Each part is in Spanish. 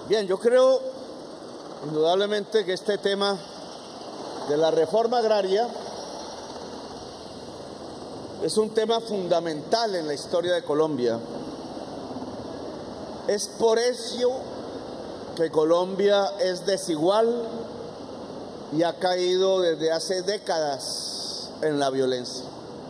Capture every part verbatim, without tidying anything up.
Bien, yo creo indudablemente que este tema de la reforma agraria es un tema fundamental en la historia de Colombia. Es por eso que Colombia es desigual y ha caído desde hace décadas en la violencia.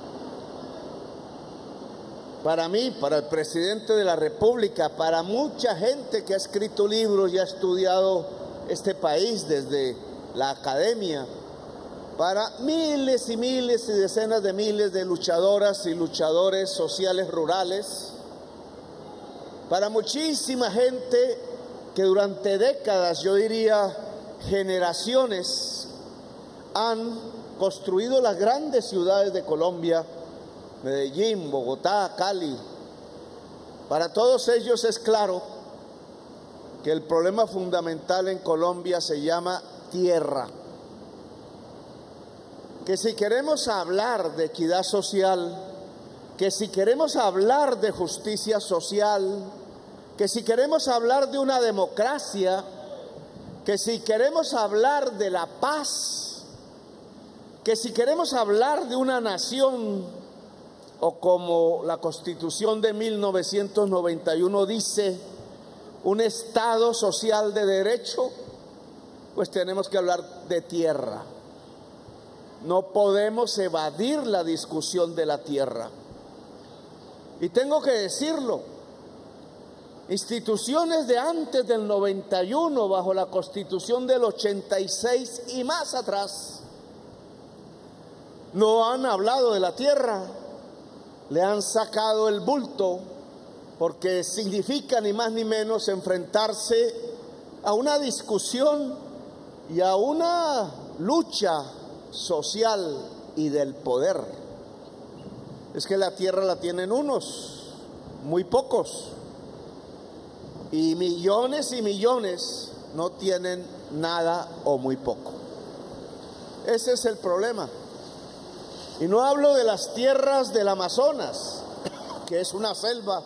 Para mí, para el presidente de la República, para mucha gente que ha escrito libros y ha estudiado este país desde la academia, para miles y miles y decenas de miles de luchadoras y luchadores sociales rurales, para muchísima gente que durante décadas, yo diría generaciones, han construido las grandes ciudades de Colombia, Medellín, Bogotá, Cali. Para todos ellos es claro que el problema fundamental en Colombia se llama tierra. Que si queremos hablar de equidad social, que si queremos hablar de justicia social, que si queremos hablar de una democracia, que si queremos hablar de la paz, que si queremos hablar de una nación, o como la Constitución de mil novecientos noventa y uno dice, un Estado social de derecho, pues tenemos que hablar de tierra. No podemos evadir la discusión de la tierra. Y tengo que decirlo, instituciones de antes del noventa y uno, bajo la Constitución del ochenta y seis y más atrás, no han hablado de la tierra. Le han sacado el bulto porque significa ni más ni menos enfrentarse a una discusión y a una lucha social y del poder. Es que la tierra la tienen unos, muy pocos, y millones y millones no tienen nada o muy poco. Ese es el problema. Y no hablo de las tierras del Amazonas, que es una selva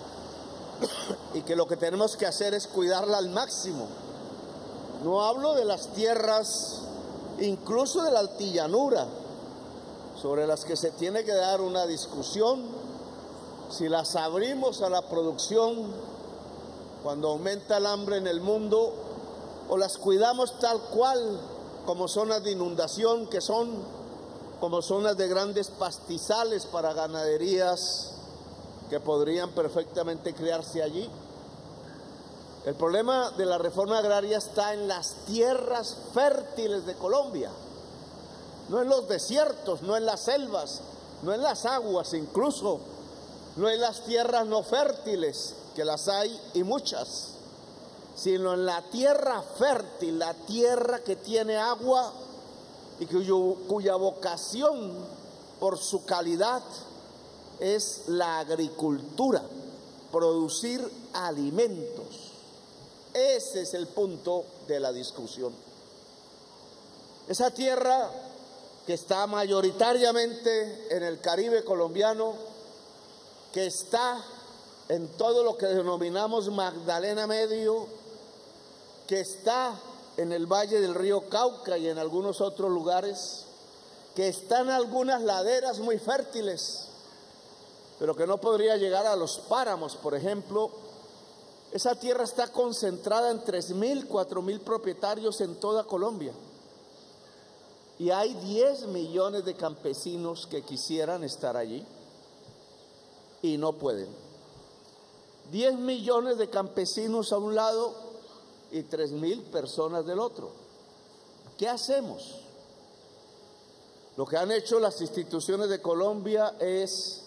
y que lo que tenemos que hacer es cuidarla al máximo. No hablo de las tierras, incluso de la altillanura, sobre las que se tiene que dar una discusión, si las abrimos a la producción cuando aumenta el hambre en el mundo, o las cuidamos tal cual como zonas de inundación que son, como zonas de grandes pastizales para ganaderías que podrían perfectamente criarse allí. El problema de la reforma agraria está en las tierras fértiles de Colombia, no en los desiertos, no en las selvas, no en las aguas incluso, no en las tierras no fértiles, que las hay y muchas, sino en la tierra fértil, la tierra que tiene agua y cuyo, cuya vocación por su calidad es la agricultura, producir alimentos. Ese es el punto de la discusión. Esa tierra que está mayoritariamente en el Caribe colombiano, que está en todo lo que denominamos Magdalena Medio, que está en el Valle del Río Cauca y en algunos otros lugares, que están algunas laderas muy fértiles, pero que no podría llegar a los páramos, por ejemplo. Esa tierra está concentrada en tres mil, cuatro mil propietarios en toda Colombia. Y hay diez millones de campesinos que quisieran estar allí y no pueden. diez millones de campesinos a un lado y tres mil personas del otro. ¿Qué hacemos? Lo que han hecho las instituciones de Colombia es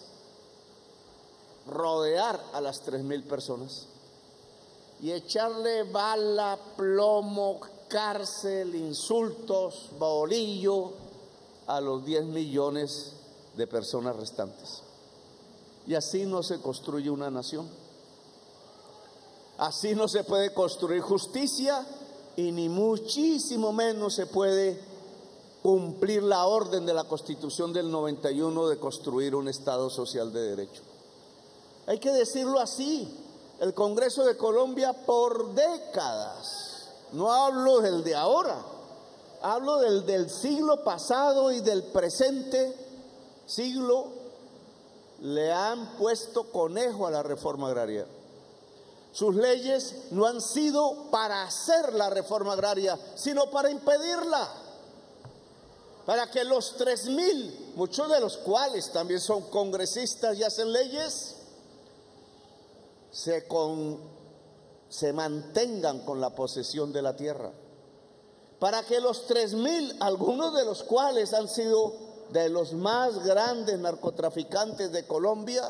rodear a las tres mil personas y echarle bala, plomo, cárcel, insultos, bolillo a los diez millones de personas restantes. Y así no se construye una nación. Así no se puede construir justicia y ni muchísimo menos se puede cumplir la orden de la Constitución del noventa y uno de construir un Estado social de derecho. Hay que decirlo así. el Congreso de Colombia por décadas. No hablo del de ahora, hablo del, del siglo pasado y del presente siglo. Le han puesto conejo a la reforma agraria. Sus leyes no han sido para hacer la reforma agraria, sino para impedirla. Para que los tres mil, muchos de los cuales también son congresistas y hacen leyes, se, con, se mantengan con la posesión de la tierra. Para que los tres mil, algunos de los cuales han sido de los más grandes narcotraficantes de Colombia,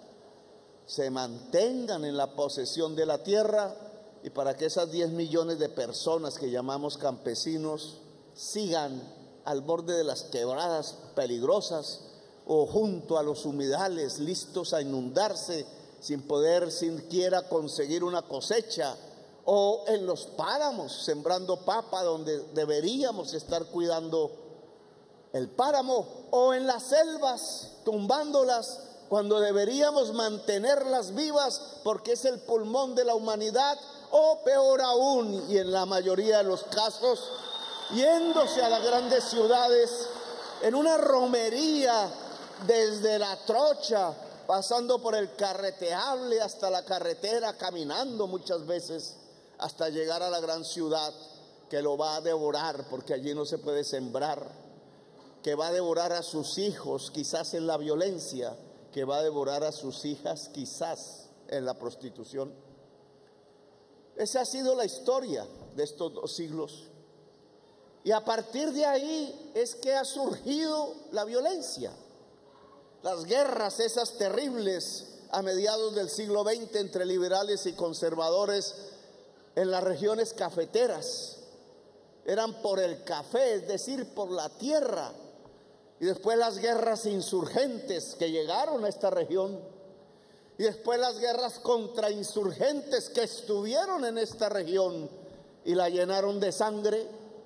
se mantengan en la posesión de la tierra, y para que esas diez millones de personas que llamamos campesinos sigan al borde de las quebradas peligrosas o junto a los humedales listos a inundarse sin poder siquiera conseguir una cosecha, o en los páramos sembrando papa donde deberíamos estar cuidando el páramo, o en las selvas tumbándolas cuando deberíamos mantenerlas vivas porque es el pulmón de la humanidad, o peor aún, y en la mayoría de los casos, yéndose a las grandes ciudades en una romería desde La Trocha, pasando por el carreteable hasta la carretera, caminando muchas veces hasta llegar a la gran ciudad que lo va a devorar porque allí no se puede sembrar, que va a devorar a sus hijos quizás en la violencia, que va a devorar a sus hijas quizás en la prostitución. Esa ha sido la historia de estos dos siglos. Y a partir de ahí es que ha surgido la violencia. Las guerras esas terribles a mediados del siglo veinte entre liberales y conservadores en las regiones cafeteras. Eran por el café, es decir, por la tierra. Y después las guerras insurgentes que llegaron a esta región. Y después las guerras contrainsurgentes que estuvieron en esta región y la llenaron de sangre.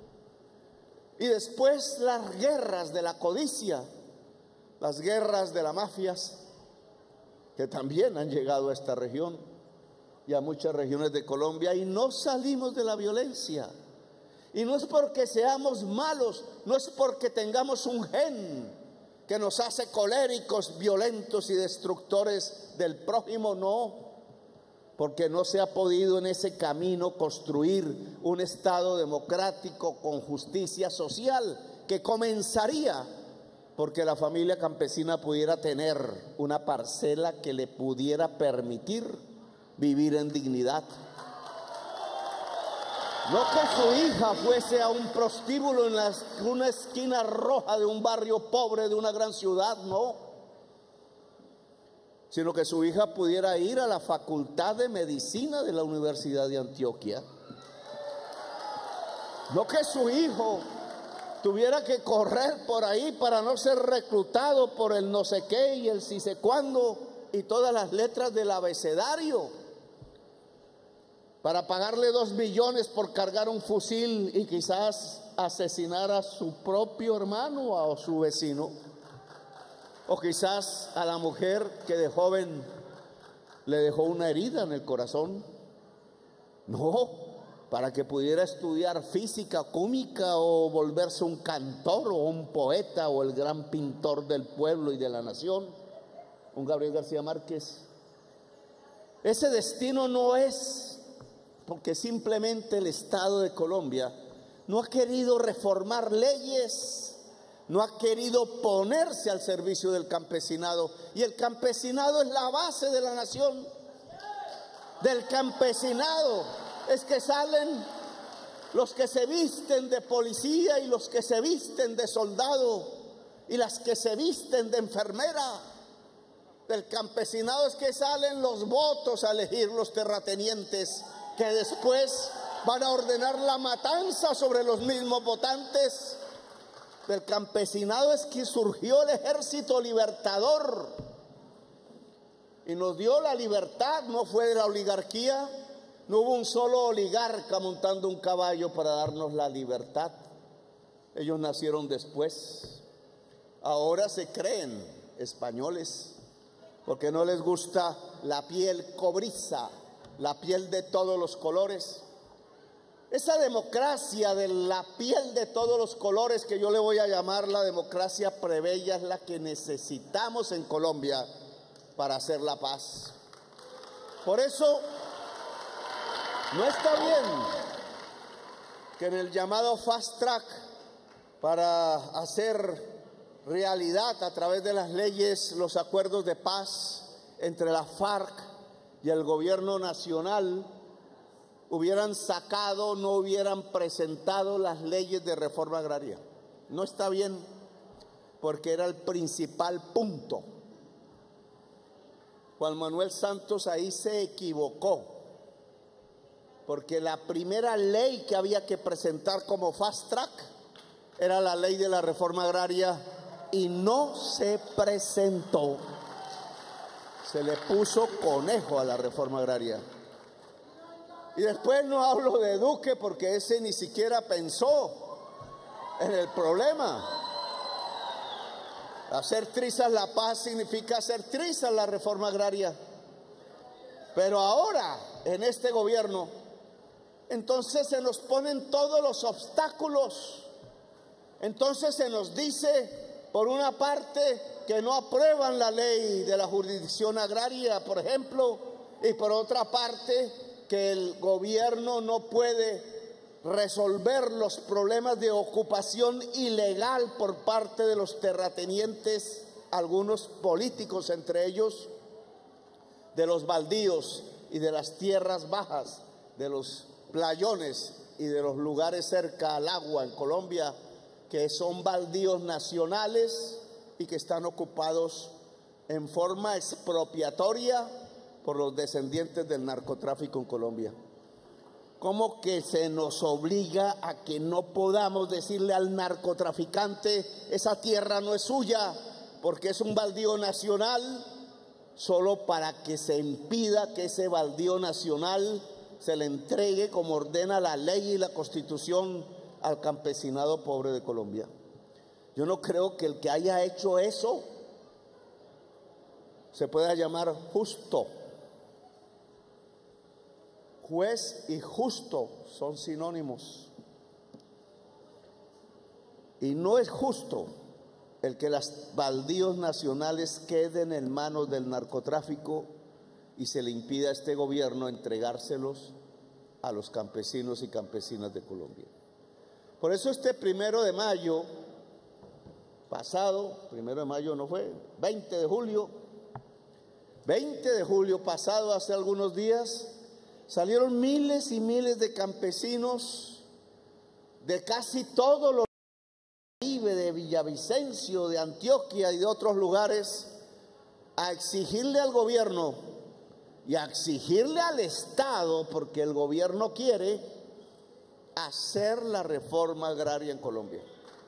Y después las guerras de la codicia, las guerras de las mafias, que también han llegado a esta región y a muchas regiones de Colombia, y no salimos de la violencia. Y no es porque seamos malos, no es porque tengamos un gen que nos hace coléricos, violentos y destructores del prójimo, no. Porque no se ha podido en ese camino construir un Estado democrático con justicia social que comenzaría porque la familia campesina pudiera tener una parcela que le pudiera permitir vivir en dignidad. No que su hija fuese a un prostíbulo en la, una esquina roja de un barrio pobre de una gran ciudad, no. Sino que su hija pudiera ir a la Facultad de Medicina de la Universidad de Antioquia. No que su hijo tuviera que correr por ahí para no ser reclutado por el no sé qué y el si sé cuándo y todas las letras del abecedario, para pagarle dos millones por cargar un fusil y quizás asesinar a su propio hermano o a su vecino. O quizás a la mujer que de joven le dejó una herida en el corazón. No, para que pudiera estudiar física, química o volverse un cantor o un poeta o el gran pintor del pueblo y de la nación, un Gabriel García Márquez. Ese destino no es porque simplemente el Estado de Colombia no ha querido reformar leyes, no ha querido ponerse al servicio del campesinado, y el campesinado es la base de la nación. Del campesinado es que salen los que se visten de policía y los que se visten de soldado y las que se visten de enfermera. Del campesinado es que salen los votos a elegir los terratenientes que después van a ordenar la matanza sobre los mismos votantes. Del campesinado es que surgió el ejército libertador y nos dio la libertad. No fue de la oligarquía, no hubo un solo oligarca montando un caballo para darnos la libertad. Ellos nacieron después. Ahora se creen españoles porque no les gusta la piel cobriza la piel de todos los colores. Esa democracia de la piel de todos los colores, que yo le voy a llamar la democracia plebeya, es la que necesitamos en Colombia para hacer la paz. Por eso, no está bien que en el llamado fast track, para hacer realidad a través de las leyes los acuerdos de paz entre la FARC y el gobierno nacional, hubieran sacado, no hubieran presentado las leyes de reforma agraria. No está bien, porque era el principal punto. Juan Manuel Santos ahí se equivocó, porque la primera ley que había que presentar como fast track era la ley de la reforma agraria y no se presentó. Se le puso conejo a la reforma agraria. Y después no hablo de Duque, porque ese ni siquiera pensó en el problema. Hacer trizas la paz significa hacer trizas la reforma agraria. Pero ahora, en este gobierno, entonces se nos ponen todos los obstáculos. Entonces se nos dice, por una parte, que no aprueban la ley de la jurisdicción agraria, por ejemplo, y por otra parte, que el gobierno no puede resolver los problemas de ocupación ilegal por parte de los terratenientes, algunos políticos entre ellos, de los baldíos y de las tierras bajas, de los playones y de los lugares cerca al agua en Colombia, que son baldíos nacionales y que están ocupados en forma expropiatoria por los descendientes del narcotráfico en Colombia. ¿Cómo que se nos obliga a que no podamos decirle al narcotraficante, esa tierra no es suya, porque es un baldío nacional, solo para que se impida que ese baldío nacional se le entregue, como ordena la ley y la Constitución, al campesinado pobre de Colombia? Yo no creo que el que haya hecho eso se pueda llamar justo. Juez y justo son sinónimos. Y no es justo el que los baldíos nacionales queden en manos del narcotráfico y se le impida a este gobierno entregárselos a los campesinos y campesinas de Colombia. Por eso este primero de mayo pasado, primero de mayo no fue, veinte de julio, veinte de julio pasado, hace algunos días, salieron miles y miles de campesinos de casi todos los lugares, de Villavicencio, de Antioquia y de otros lugares, a exigirle al gobierno y a exigirle al Estado, porque el gobierno quiere hacer la reforma agraria en Colombia.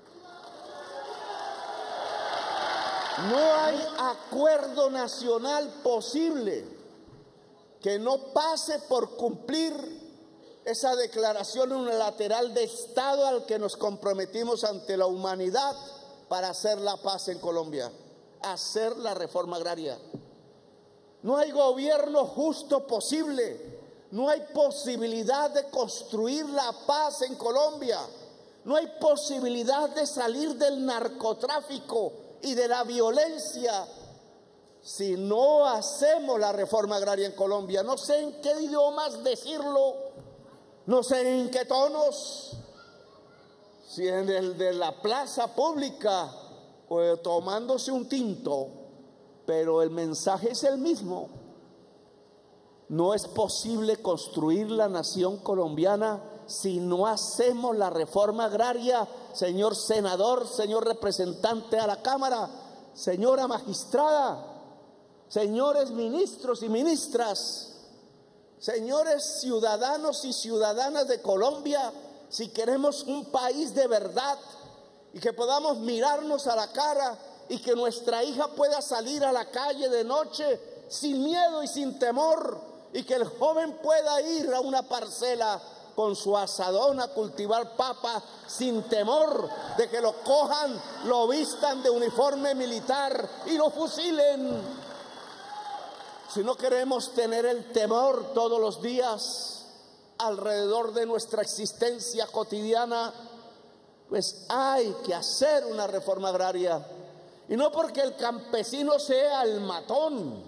No hay acuerdo nacional posible que no pase por cumplir esa declaración unilateral de Estado al que nos comprometimos ante la humanidad para hacer la paz en Colombia, hacer la reforma agraria. No hay gobierno justo posible, no hay posibilidad de construir la paz en Colombia, no hay posibilidad de salir del narcotráfico y de la violencia si no hacemos la reforma agraria en Colombia. No sé en qué idiomas decirlo, no sé en qué tonos, si en el de la plaza pública o tomándose un tinto, pero el mensaje es el mismo. No es posible construir la nación colombiana si no hacemos la reforma agraria, señor senador, señor representante a la Cámara, señora magistrada, señores ministros y ministras, señores ciudadanos y ciudadanas de Colombia. Si queremos un país de verdad y que podamos mirarnos a la cara y que nuestra hija pueda salir a la calle de noche sin miedo y sin temor, y que el joven pueda ir a una parcela con su asadón a cultivar papa sin temor de que lo cojan, lo vistan de uniforme militar y lo fusilen. si no queremos tener el temor todos los días alrededor de nuestra existencia cotidiana, pues hay que hacer una reforma agraria. Y no porque el campesino sea el matón,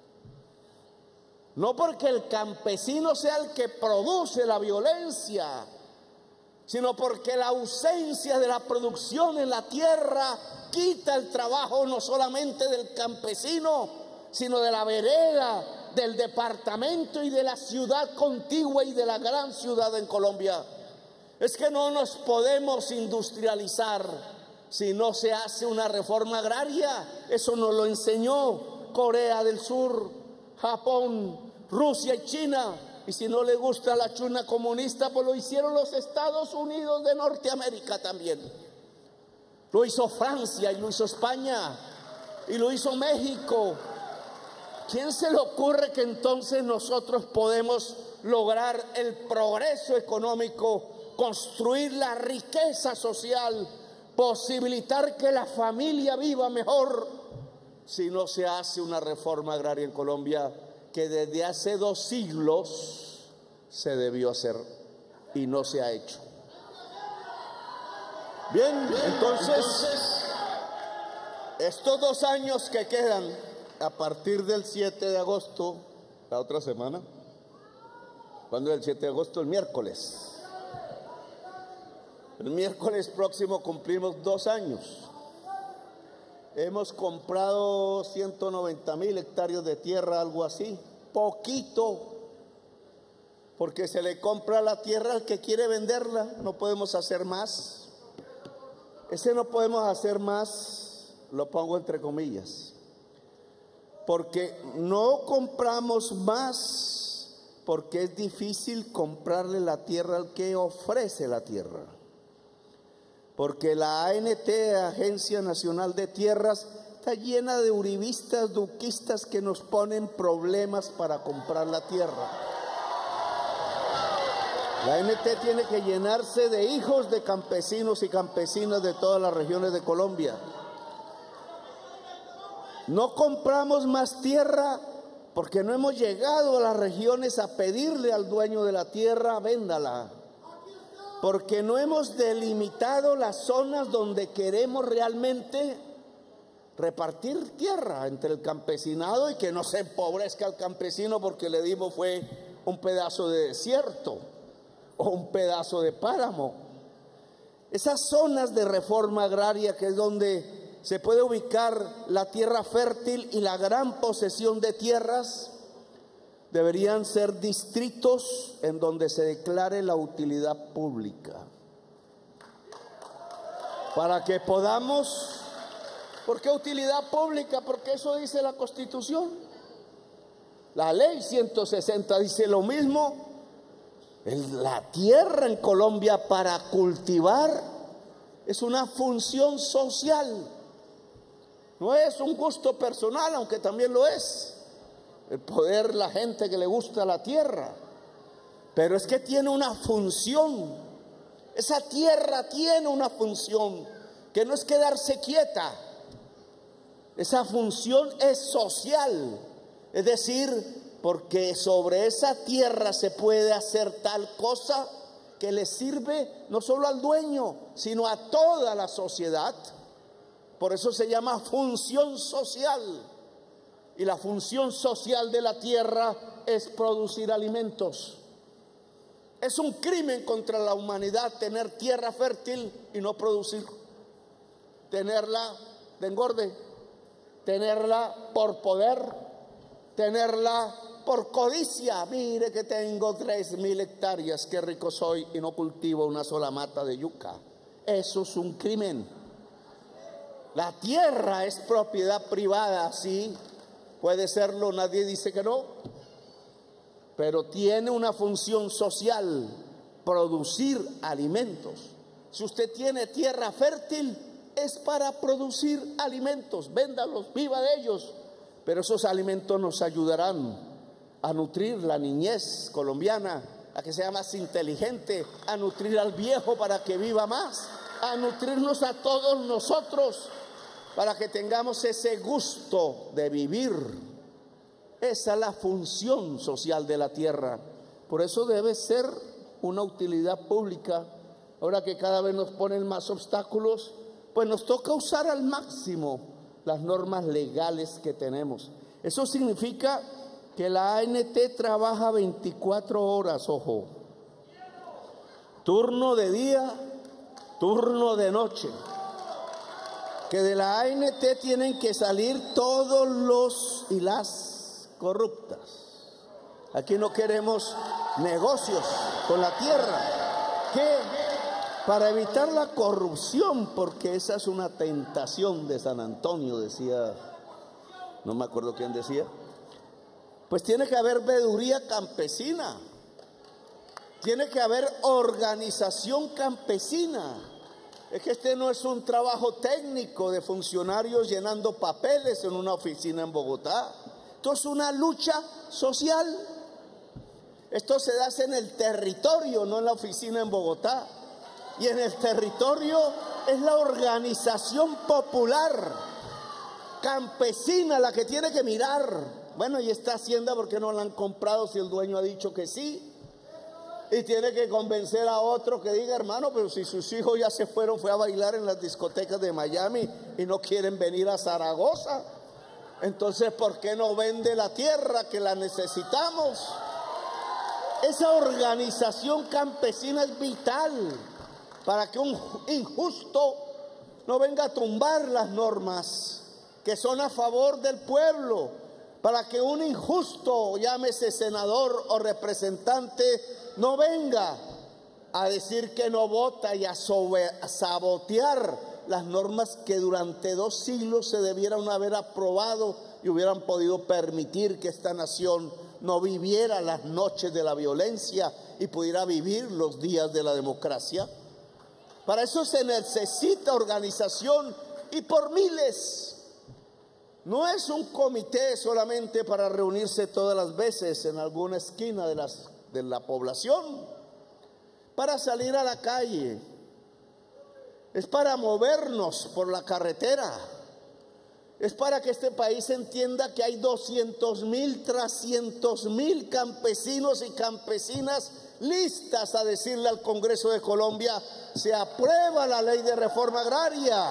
no porque el campesino sea el que produce la violencia, sino porque la ausencia de la producción en la tierra quita el trabajo no solamente del campesino, sino de la vereda, del departamento y de la ciudad contigua y de la gran ciudad en Colombia. Es que no nos podemos industrializar si no se hace una reforma agraria. Eso nos lo enseñó Corea del Sur, Japón, Rusia y China. Y si no le gusta la China comunista, pues lo hicieron los Estados Unidos de Norteamérica también. Lo hizo Francia y lo hizo España y lo hizo México. ¿Quién se le ocurre que entonces nosotros podemos lograr el progreso económico, construir la riqueza social, posibilitar que la familia viva mejor, si no se hace una reforma agraria en Colombia que desde hace dos siglos se debió hacer y no se ha hecho? Bien, entonces, estos dos años que quedan a partir del siete de agosto, la otra semana, ¿cuándo es el siete de agosto? El miércoles. El miércoles próximo cumplimos dos años. Hemos comprado ciento noventa mil hectáreas de tierra, algo así, poquito, porque se le compra la tierra al que quiere venderla. No podemos hacer más. Ese no podemos hacer más, lo pongo entre comillas, porque no compramos más, porque es difícil comprarle la tierra al que ofrece la tierra. Porque la A N T, Agencia Nacional de Tierras, está llena de uribistas, duquistas que nos ponen problemas para comprar la tierra. La A N T tiene que llenarse de hijos de campesinos y campesinas de todas las regiones de Colombia. No compramos más tierra porque no hemos llegado a las regiones a pedirle al dueño de la tierra, véndala. Porque no hemos delimitado las zonas donde queremos realmente repartir tierra entre el campesinado y que no se empobrezca el campesino porque le dimos fue un pedazo de desierto o un pedazo de páramo. Esas zonas de reforma agraria, que es donde se puede ubicar la tierra fértil y la gran posesión de tierras, deberían ser distritos en donde se declare la utilidad pública, para que podamos. ¿Por qué utilidad pública? Porque eso dice la Constitución. La ley ciento sesenta dice lo mismo. La tierra en Colombia para cultivar es una función social, no es un gusto personal, aunque también lo es. El poder, la gente que le gusta la tierra, pero es que tiene una función. Esa tierra tiene una función que no es quedarse quieta. Esa función es social, es decir, porque sobre esa tierra se puede hacer tal cosa que le sirve no solo al dueño, sino a toda la sociedad. Por eso se llama función social. Y la función social de la tierra es producir alimentos. Es un crimen contra la humanidad tener tierra fértil y no producir. Tenerla de engorde, tenerla por poder, tenerla por codicia. Mire que tengo tres mil hectáreas, qué rico soy, y no cultivo una sola mata de yuca. Eso es un crimen. La tierra es propiedad privada, sí. Puede serlo, nadie dice que no, pero tiene una función social, producir alimentos. Si usted tiene tierra fértil, es para producir alimentos, véndalos, viva de ellos, pero esos alimentos nos ayudarán a nutrir la niñez colombiana, a que sea más inteligente, a nutrir al viejo para que viva más, a nutrirnos a todos nosotros, para que tengamos ese gusto de vivir. Esa es la función social de la tierra. Por eso debe ser una utilidad pública. Ahora que cada vez nos ponen más obstáculos, pues nos toca usar al máximo las normas legales que tenemos. Eso significa que la A N T trabaja veinticuatro horas, ojo. Turno de día, turno de noche. Que de la A N T tienen que salir todos los y las corruptas. Aquí no queremos negocios con la tierra. ¿Qué? Para evitar la corrupción, porque esa es una tentación de San Antonio, decía, no me acuerdo quién decía. Pues tiene que haber veeduría campesina, tiene que haber organización campesina. Es que este no es un trabajo técnico de funcionarios llenando papeles en una oficina en Bogotá. Esto es una lucha social. Esto se hace en el territorio, no en la oficina en Bogotá. Y en el territorio es la organización popular, campesina, la que tiene que mirar. Bueno, ¿y esta hacienda por qué no la han comprado si el dueño ha dicho que sí? Y tiene que convencer a otro que diga, hermano, pero si sus hijos ya se fueron, fue a bailar en las discotecas de Miami y no quieren venir a Zaragoza. Entonces, ¿por qué no vende la tierra que la necesitamos? Esa organización campesina es vital para que un injusto no venga a tumbar las normas que son a favor del pueblo, para que un injusto, llámese senador o representante, no venga a decir que no vota y a sabotear las normas que durante dos siglos se debieran haber aprobado y hubieran podido permitir que esta nación no viviera las noches de la violencia y pudiera vivir los días de la democracia. Para eso se necesita organización y por miles. No es un comité solamente para reunirse todas las veces en alguna esquina de, las, de la población, para salir a la calle, es para movernos por la carretera, es para que este país entienda que hay doscientos mil, trescientos mil campesinos y campesinas listas a decirle al Congreso de Colombia: se aprueba la ley de reforma agraria.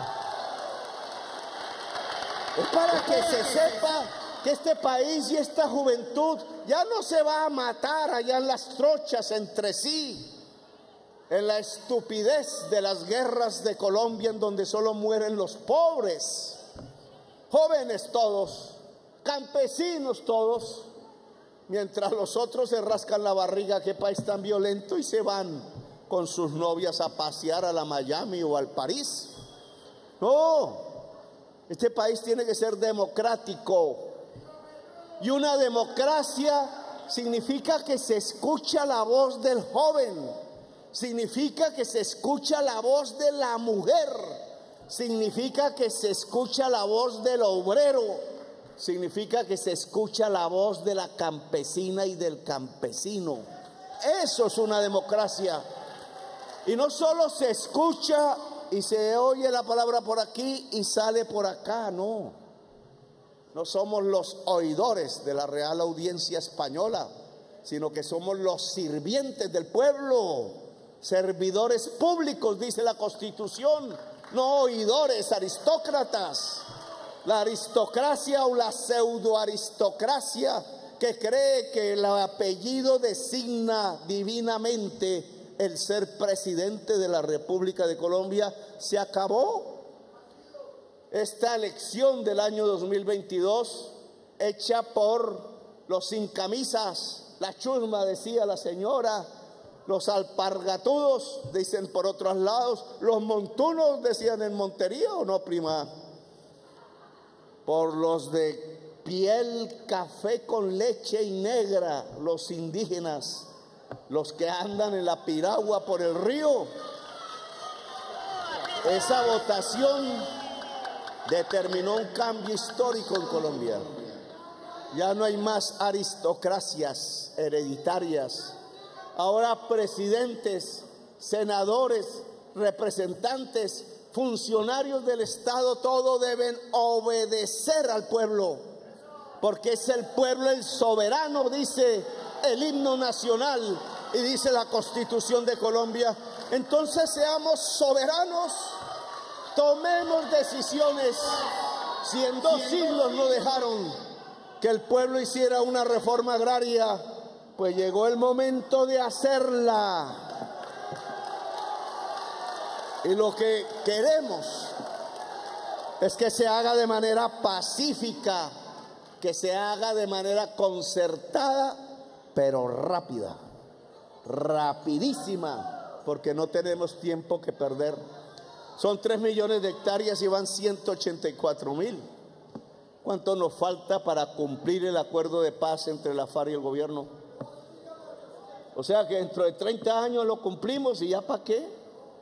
Es para que se sepa que este país y esta juventud ya no se va a matar allá en las trochas entre sí, en la estupidez de las guerras de Colombia, en donde solo mueren los pobres, jóvenes todos, campesinos todos, mientras los otros se rascan la barriga. Qué país tan violento, y se van con sus novias a pasear a la Miami o al París. No. Este país tiene que ser democrático, y una democracia significa que se escucha la voz del joven, significa que se escucha la voz de la mujer, significa que se escucha la voz del obrero, significa que se escucha la voz de la campesina y del campesino. Eso es una democracia. Y no solo se escucha y se oye la palabra por aquí y sale por acá, no. No somos los oidores de la Real Audiencia Española, sino que somos los sirvientes del pueblo, servidores públicos, dice la Constitución, no oidores, aristócratas. La aristocracia o la pseudoaristocracia que cree que el apellido designa divinamente el ser presidente de la República de Colombia se acabó. Esta elección del año dos mil veintidós, hecha por los sin camisas, la chusma, decía la señora, los alpargatudos, dicen por otros lados, los montunos, decían en Montería, ¿o no, prima? Por los de piel café con leche y negra, los indígenas, los que andan en la piragua por el río. Esa votación determinó un cambio histórico en Colombia. Ya no hay más aristocracias hereditarias. Ahora presidentes, senadores, representantes, funcionarios del Estado, todos deben obedecer al pueblo. porque es el pueblo el soberano, dice el himno nacional y dice la Constitución de Colombia. Entonces seamos soberanos, tomemos decisiones. Si en dos siglos no dejaron que el pueblo hiciera una reforma agraria, pues llegó el momento de hacerla. Y lo que queremos es que se haga de manera pacífica, que se haga de manera concertada, pero rápida, rapidísima, porque no tenemos tiempo que perder. Son tres millones de hectáreas y van ciento ochenta y cuatro mil. ¿Cuánto nos falta para cumplir el acuerdo de paz entre la FARC y el gobierno? O sea que dentro de treinta años lo cumplimos y ya para qué.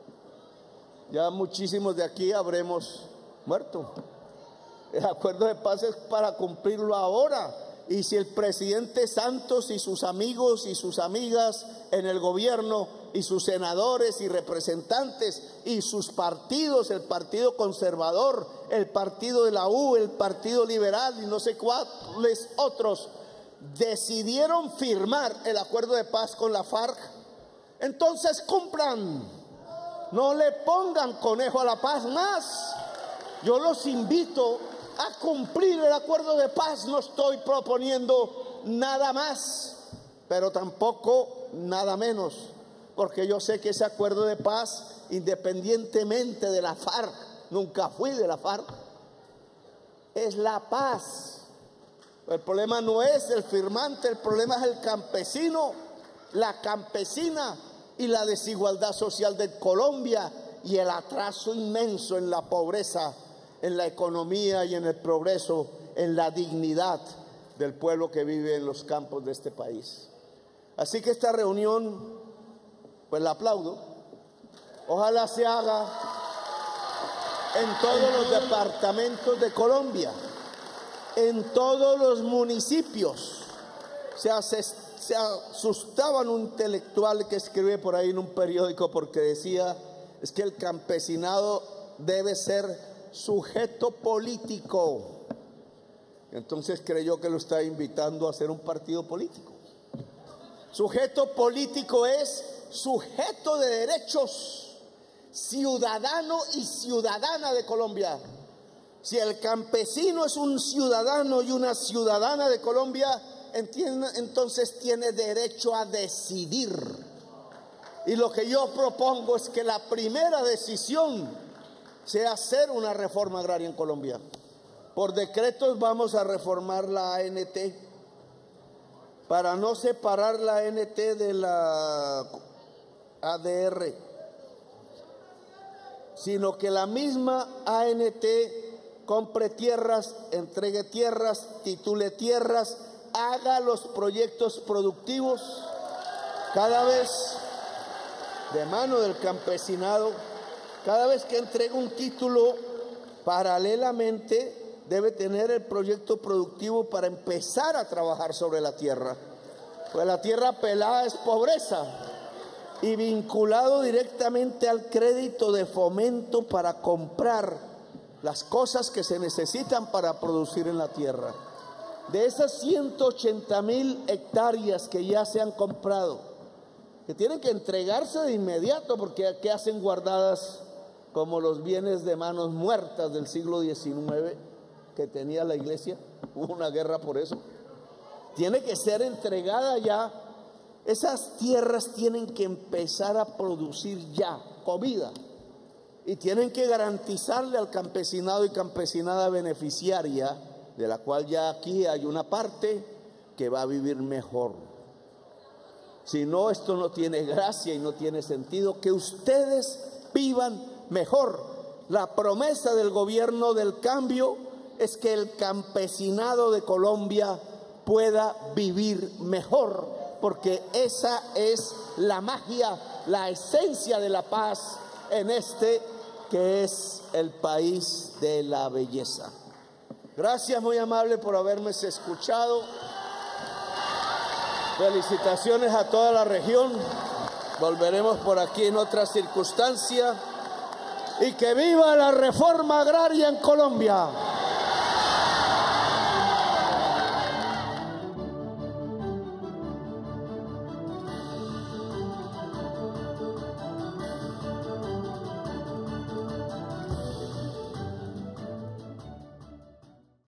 Ya muchísimos de aquí habremos muerto. El acuerdo de paz es para cumplirlo ahora. Y si el presidente Santos y sus amigos y sus amigas en el gobierno y sus senadores y representantes y sus partidos, el Partido Conservador, el Partido de la U, el Partido Liberal y no sé cuáles otros, decidieron firmar el acuerdo de paz con la FARC, entonces cumplan. No le pongan conejo a la paz más. Yo los invito a cumplir el acuerdo de paz. No estoy proponiendo nada más, pero tampoco nada menos, porque yo sé que ese acuerdo de paz, independientemente de la FARC, nunca fui de la FARC, es la paz. El problema no es el firmante, el problema es el campesino, la campesina y la desigualdad social de Colombia y el atraso inmenso en la pobreza, en la economía y en el progreso, en la dignidad del pueblo que vive en los campos de este país. Así que esta reunión, pues la aplaudo. Ojalá se haga en todos los departamentos de Colombia, en todos los municipios. Se, hace, se asustaba un intelectual que escribe por ahí en un periódico porque decía, es que el campesinado debe ser sujeto político. Entonces creyó que lo estaba invitando a hacer un partido político. Sujeto político es sujeto de derechos, ciudadano y ciudadana de Colombia. Si el campesino es un ciudadano y una ciudadana de Colombia, entonces tiene derecho a decidir. Y lo que yo propongo es que la primera decisión sea hacer una reforma agraria en Colombia. Por decretos vamos a reformar la A N T para no separar la A N T de la A D R, sino que la misma A N T compre tierras, entregue tierras, titule tierras, haga los proyectos productivos cada vez de mano del campesinado. Cada vez que entrega un título, paralelamente debe tener el proyecto productivo para empezar a trabajar sobre la tierra. Pues la tierra pelada es pobreza, y vinculado directamente al crédito de fomento para comprar las cosas que se necesitan para producir en la tierra. De esas ciento ochenta mil hectáreas que ya se han comprado, que tienen que entregarse de inmediato porque ¿qué hacen guardadas como los bienes de manos muertas del siglo diecinueve que tenía la iglesia? Hubo una guerra por eso. Tiene que ser entregada ya. Esas tierras tienen que empezar a producir ya comida y tienen que garantizarle al campesinado y campesinada beneficiaria, de la cual ya aquí hay una parte que va a vivir mejor. Si no, esto no tiene gracia y no tiene sentido. Que ustedes vivan mejor. La promesa del gobierno del cambio es que el campesinado de Colombia pueda vivir mejor, porque esa es la magia, la esencia de la paz en este que es el país de la belleza. Gracias, muy amable, por haberme escuchado. Felicitaciones a toda la región. Volveremos por aquí en otra circunstancia. Y que viva la reforma agraria en Colombia.